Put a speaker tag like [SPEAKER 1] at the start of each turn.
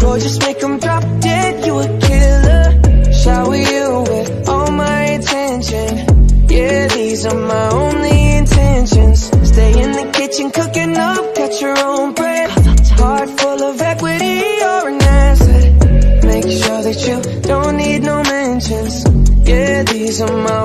[SPEAKER 1] Or just make them drop dead, you a killer. Shower you with all my attention. Yeah, these are my only intentions. Stay in the kitchen cooking up, got your own bread. Heart full of equity, you're an asset. Make sure that you don't need no mentions. Yeah, these are my